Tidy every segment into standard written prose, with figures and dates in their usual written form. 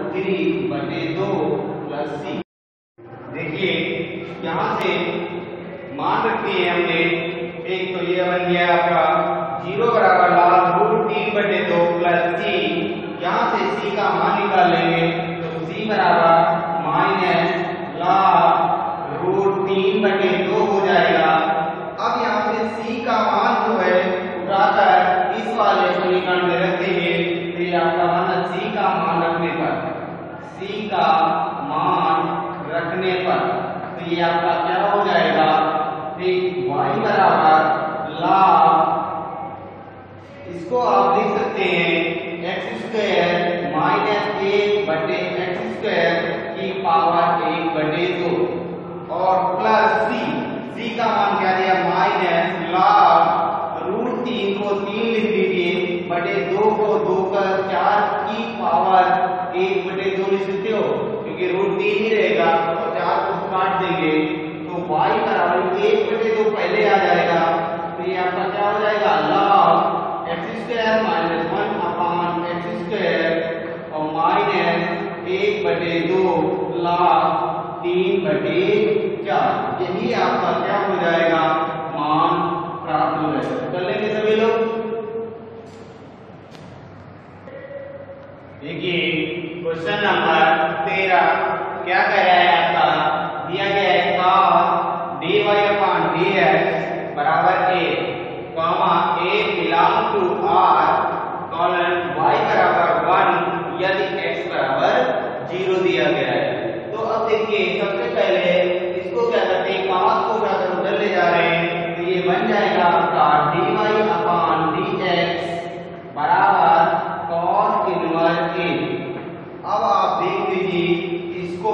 3/2 plus सी। देखिए यहाँ से मान रखी है हमने, एक तो ये बन गया आपका 0 बराबर log √3/2 प्लस सी। यहाँ से सी का मान निकालेंगे तो सी बराबर माइनस log √3/2 हो जाएगा। अब यहाँ से सी का मान जो है उठाकर इस वाले समीकरण में रख देंगे, तो ये आपका मान सी का मान रखने पर, सी का मान रखने पर तो ये आपका क्या हो जाएगा, ठीक y बराबर log, इसको आप लिख सकते हैं x² माइनस 1/x² की पावर 1/2 और प्लस सी का मान क्या दिया, माइनस log √3 को 3 लिख दीजिए, बटे 2 को 2 कर 4 की पावर 1/2 लिख सकते हो, क्योंकि √3 ही रहेगा और 4 को काट देंगे तो y बराबर 1/2 पहले आ जाएगा। तो ये आपका क्या हो जाएगा, log x² माइनस 1/x² और माइनस 1/2 log 3/4। यही आपका क्या हो जाएगा, मान प्राप्त हो जाएगा। कर लेंगे सभी लोग। देखिए क्वेश्चन नंबर 13 क्या कह रहा है आपका, दिया गया है cos dy/dx बराबर a, a belong to r, colon y बराबर 1 यदि x बराबर 0 दिया गया है। तो अब देखिए सबसे पहले इसको क्या करते हैं, cos को जाकर उधर ले जा रहे हैं, तो ये बन जाएगा आपका dy/dx बराबर cos इनवर्स a। अब आप देख लीजिए इसको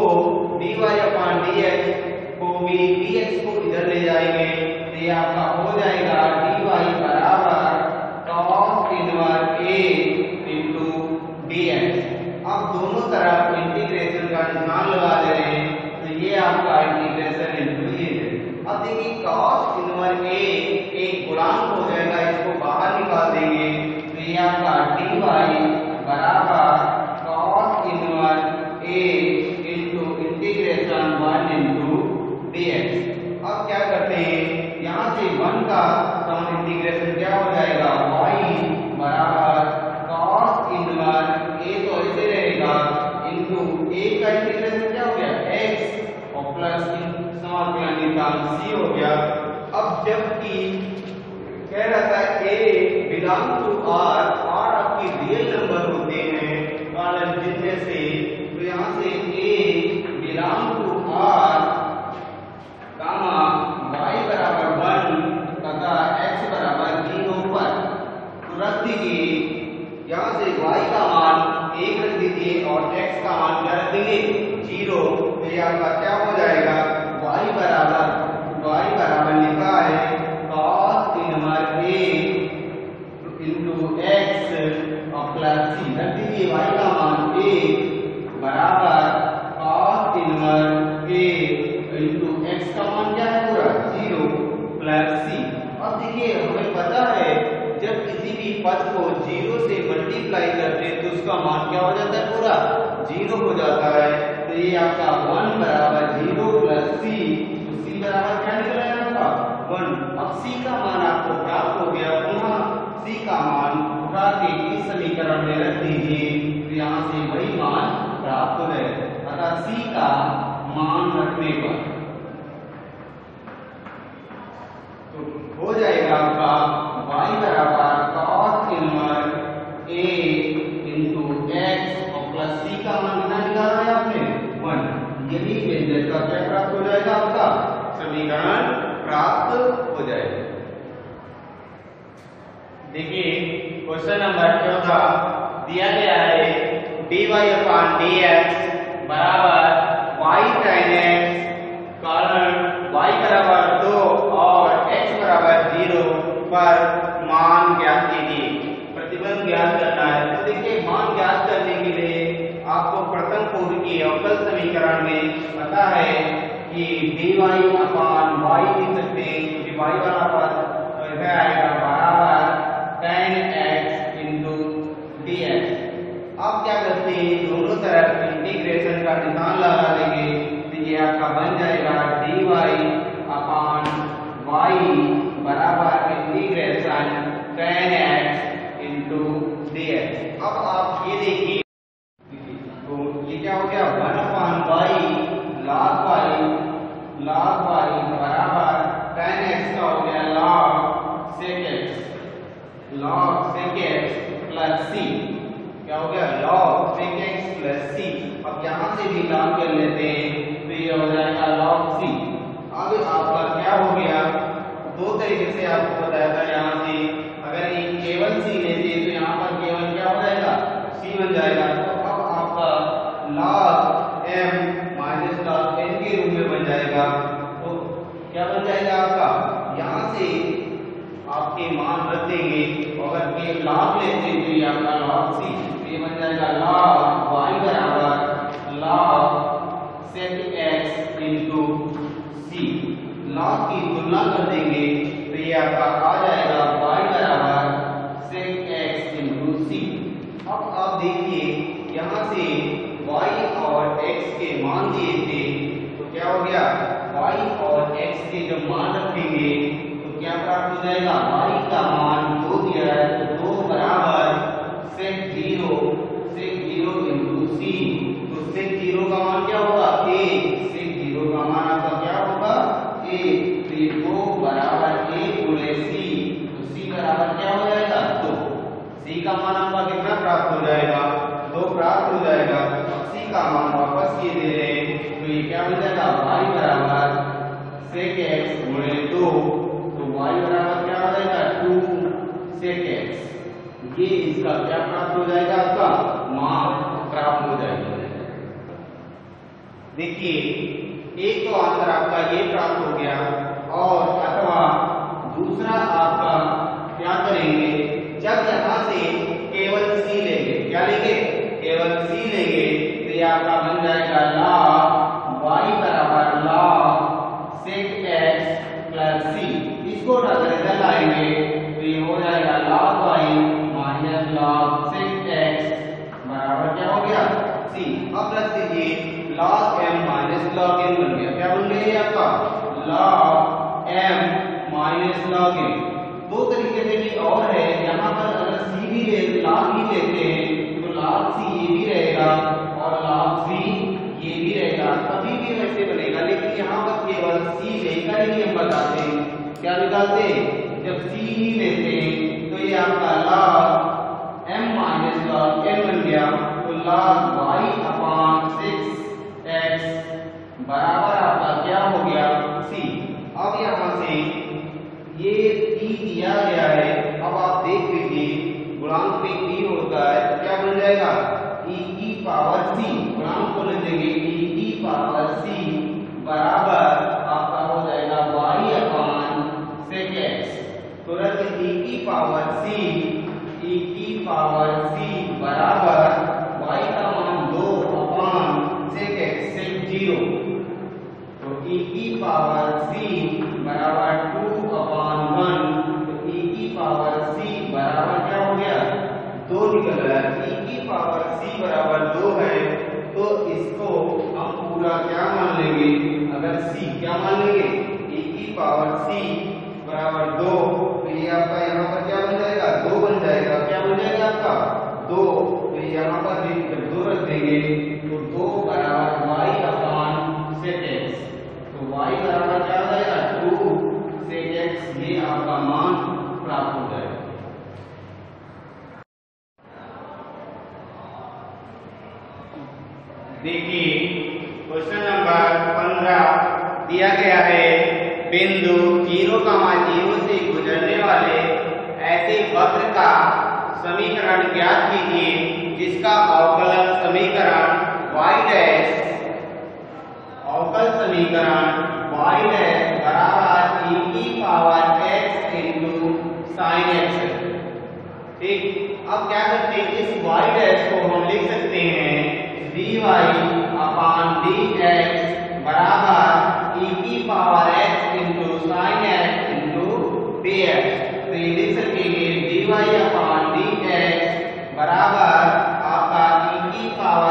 dy/dx को भी dx को इधर ले जाएंगे, तो ये आपका हो जाएगा dy बराबर cos inverse a into dx। अब दोनों तरफ इंटीग्रेशन का निशान लगा दे रहे हैं, तो ये आपका इंटीग्रेशन इंटू ये है। अब देखिए cos इनवर्स a एक गुणांक हो जाएगा, इसको बाहर निकाल देंगे, तो ये आपका dy बराबर cos inverse a into integration 1 into dx। अब क्या करते हैं, यहाँ से 1 का सम इंटीग्रेशन क्या हो जाएगा, y बराबर cos इनवर्स a तो ऐसे रहेगा इंटू a का इंटीग्रेशन क्या हो गया, x और प्लस समाकलन निकाल c हो गया। अब जबकि कह रहा था a belong to r, r आपकी रियल नंबर होते हैं कॉलन जिनमें से, तो यहाँ से a belong to r comma y बराबर 1 तथा x बराबर 0 पर, तो रख दीजिए यहाँ से y का मान 1 रख दीजिए और x का मान क्या रख देंगे, 0। तो ये आपका क्या हो जाएगा, y बराबर लिखा है cos inverse a into x और प्लस c, रख दीजिए y का मान 1 बराबर cos inverse a into x का मान क्या है पूरा 0 प्लस c। अब देखिए हमें पता है जब किसी भी पद को 0 से मल्टीप्लाई करते हैं तो उसका मान क्या हो जाता है, पूरा 0 हो जाता है। तो ये आपका 1 बराबर 0 प्लस c, तो c बराबर क्या निकला है आपका 1। अब c का मान आपको प्राप्त हो गया, पुनः c का मान उठा के इस समीकरण में रख दीजिए, तो यहाँ से वही मान प्राप्त हो जाए। अतः c का मान रखने पर तो हो जाएगा आपका y बराबर cos inverse a into x और प्लस c का मान कितना निकाला है आपने 1। यही व्यंजक का क्या प्राप्त हो जाएगा, आपका समीकरण प्राप्त हो जाएगा। देखिए क्वेश्चन नंबर 14 दिया गया है dy/dx बराबर y sin x, कारण y बराबर 2 और x बराबर 0 पर मान ज्ञात कीजिए। प्रतिबंध ज्ञात करना है, तो देखिए मान ज्ञात करने के लिए आपको प्रथम कोटि की अवकल समीकरण में पता है कि dy/y लिख सकते हैं, क्योंकि y वाला पद तो इधर आएगा बराबर tan x इंटू dx। अब क्या करते हैं, दोनों तरफ का निशान लगा देंगे तो ये आपका बन जाएगा dy अपान y बराबर integration tan x into dx। अब आप ये देखिए तो ये क्या हो गया 1 अपान log y बराबर tan x का हो गया log sec x plus c। क्या हो गया log sec x plus c। अब यहां से भी लॉग कर लेते हैं तो ये हो जाएगा log c। अब आपका क्या हो गया दो तरीके से आपको बताया था यहाँ से अगर ये केवल c लेते तो यहाँ पर केवल क्या हो जाएगा c बन जाएगा। तो अब आपका log m minus log n के रूप में बन जाएगा। तो क्या बन जाएगा आपका यहाँ से आपके मान रख देंगे अगर के log लेते तो ये आपका log c तो ये बन जाएगा log y बराबर log sec x into c। log की तुलना कर देंगे तो ये आपका आ जाएगा y बराबर sec x इंटू c। अब आप देखिए यहाँ से y और x के मान दिए थे तो क्या हो गया y और x के जब मान रखेंगे तो क्या प्राप्त हो जाएगा y का मान 2 दिया है तो 2 बराबर sec 0 इंटू c। तो sec 0 का मान क्या होगा 1। sec 0 का मान आपका क्या होगा 1। तो ये 2 बराबर 1 गुणे c तो c बराबर क्या हो जाएगा 2। c का मान आपका कितना प्राप्त हो जाएगा 2 प्राप्त हो जाएगा। अब c का मान वापस ये दे रहे हैं तो ये क्या हो जाएगा y बराबर sec x गुणे 2 तो y बराबर क्या हो जाएगा 2 sec x। ये इसका क्या प्राप्त हो जाएगा आपका मान प्राप्त हो जाएगा। देखिए एक तो आंसर आपका ये प्राप्त हो गया और अथवा दूसरा आपका क्या करेंगे जब यहाँ से केवल c लेंगे क्या लेंगे केवल c लेंगे तो ये आपका बन जाएगा log y बराबर log sec x plus c। इसको इधर लाएंगे तो ये हो जाएगा log y minus log sec x बराबर क्या हो गया c। अब रख दीजिए log m minus log n बन गया। क्या बन गया आपका log m minus log n। दो तरीके से भी और है यहाँ पर अगर c भी ले log भी लेते हैं तो log c ये भी रहेगा और log c ये भी रहेगा कभी भी वैसे बनेगा। लेकिन यहाँ पर केवल c लेकर ही हम बताते हैं क्या निकालते हैं जब c ही लेते हैं तो ये आपका log m minus log n बन गया। तो log y अपान 6x बराबर आपका क्या हो गया c। अब यहाँ से ये e दिया गया है अब आप देख लीजिए गुणांक पे e होता है क्या बन जाएगा e की पावर c। गुणांक को ले देंगे e की पावर c बराबर आपका हो जाएगा y अपान sec x। तुरंत e की पावर c बराबर y का मान 2 अपान sec x sec 0। तो e की पावर c बराबर 2 अपान 1 तो e की पावर c बराबर क्या हो गया 2 निकल रहा है। e की पावर c बराबर 2 है तो इसको हम पूरा क्या मान लेंगे अगर c क्या मान लेंगे e की पावर c बराबर 2 तो ये आपका यहाँ पर क्या बन जाएगा 2 बन जाएगा। क्या बन जाएगा आपका 2 तो यहाँ पर भी 2 रख देंगे तो 2 बराबर y अपान sec x। तो y बराबर क्या हो जाएगा 2 sec x। ये आपका मान प्राप्त हो जाएगा। देखिए क्वेश्चन नंबर 15 दिया गया है बिंदु 0,0 से गुजरने वाले ऐसे वक्र का समीकरण ज्ञात कीजिए जिसका अवकलन समीकरण y डैश अवकल समीकरण y डैश बराबर e की power x into sine x है। ठीक अब क्या करते हैं इस y डैश को हम लिख सकते हैं dy अपान dx बराबर e की power x into sine x into dx। तो ये लिख सकेंगे dy अपान dx बराबर आपका e की power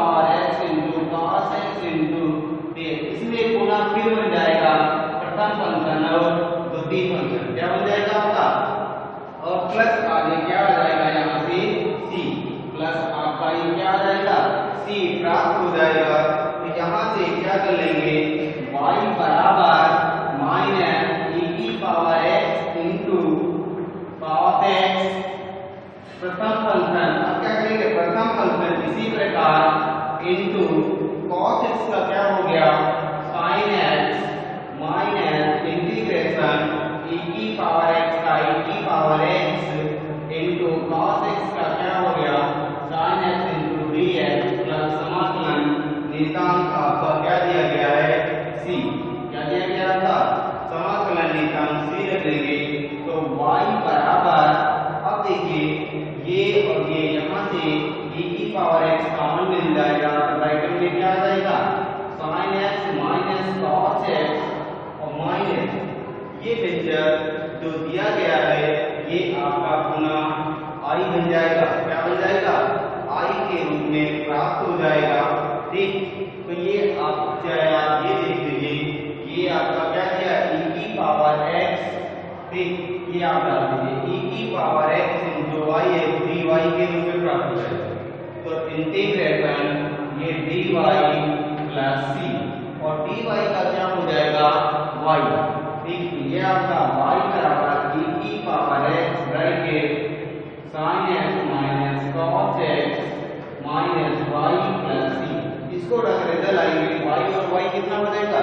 power x into cos x into dx। इसमें गुना फिर बन जाएगा प्रथम फंक्शन और द्वितीय फंक्शन, क्या बन जाएगा आपका, और प्लस आगे क्या आ जाएगा यहाँ से c, प्लस आपका ये क्या आ जाएगा c प्राप्त हो जाएगा। तो यहाँ से क्या कर लेंगे, y बराबर माइनस e की power x into cos x प्रथम फंक्शन, अब क्या करेंगे प्रथम फंक्शन इसी प्रकार इंटू cos x का क्या हो गया sin x minus integration e की पावर x का e की power x into cos x का क्या हो गया sin x into dx plus समाकलन नियतांक आपका क्या दिया गया है c, क्या दिया गया था समाकलन नियतांक c रख लेंगे। तो y बराबर, अब देखिए ये और ये यहाँ से e की पावर x कॉमन मिल जाएगा, तो ब्रैकेट में क्या आ जाएगा sin x minus cos x और माइनस ये व्यंजक जो दिया गया है ये आपका पुनः i बन जाएगा, क्या बन जाएगा i के रूप में प्राप्त हो जाएगा। ठीक, तो ये आप चाहे आप ये देख लीजिए, ये आपका क्या दिया e की पावर x, ठीक ये आप डाल दीजिए e की पावर x जो y है 3y के रूप में प्राप्त हो जाएगा। तो इंटीग्रेशन ये dy प्लस c और dy का क्या हो जाएगा y, ठीक ये आपका y बराबर e की power x bracket sin x minus cos x minus y plus c, इसको रिजल्ट आएंगे y और y कितना हो जाएगा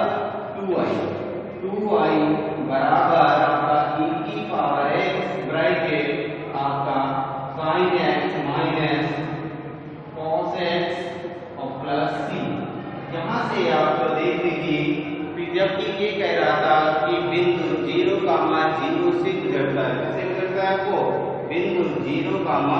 2y बराबर आपका e की पावर x ब्रैकेट आपका sin x minus cos x और प्लस c। यहाँ से आप देख लीजिए जबकि ये कह रहा था कि बिंदु 0, 0 से गुजरता है, कैसे गुजरता है आपको बिंदु 0,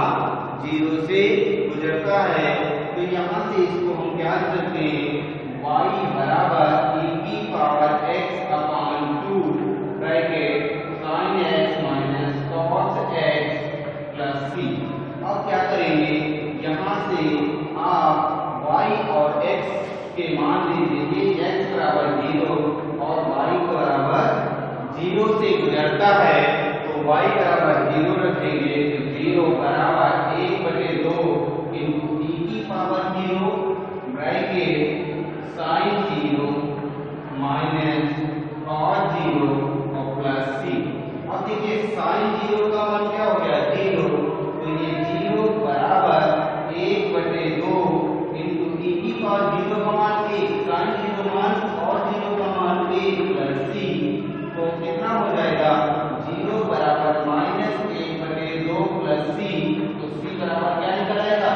0 से गुजरता है। तो यहाँ से इसको हम क्या लिख सकते हैं y बराबर e की power x upon 2 bracket sin x minus cos x plus c। अब क्या करेंगे यहाँ से आप y और x के मान लीजिए, x बराबर 0 और y बराबर 0 से गुजरता है, तो y बराबर 0 रखेंगे, तो 0 बराबर 1/2 इंटू e की power 0 bracket sin 0 minus cos 0 और प्लस c। अब देखिए sin 0 का मान क्या हो गया 0, तो ये 0 बराबर 1/2 इंटू e की पावर 0 का मान 1, sin 0 मान और 0 का मान 1 प्लस c, तो कितना हो जाएगा 0 बराबर माइनस 1/2 प्लस c, तो c बराबर क्या निकल आएगा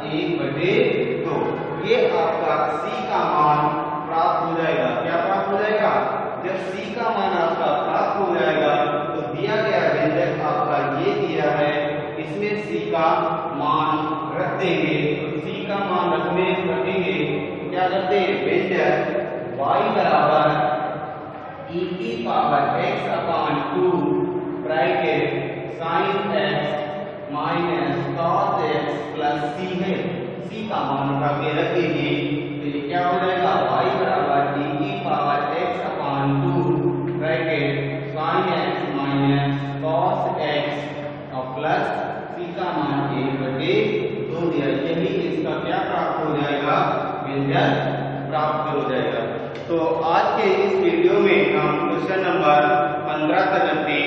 1/2। ये आपका c का मान प्राप्त हो जाएगा, क्या प्राप्त हो जाएगा, जब c का मान आपका प्राप्त हो जाएगा तो दिया गया व्यंजक आपका ये दिया है, इसमें c का मान रख देंगे। तो c का मान रखेंगे क्या करते हैं व्यंजक y बराबर e की power x upon 2 bracket sin x minus cos x plus c है, c का मान उठा के रख दीजिए, तो ये क्या हो जाएगा y बराबर e की power x upon 2 bracket sin x minus cos x और प्लस c का मान 1/2 दिया, यही इसका क्या प्राप्त हो जाएगा व्यंजक प्राप्त हो जाएगा। तो आज के इस वीडियो में हम क्वेश्चन नंबर 15 तक रखते हैं।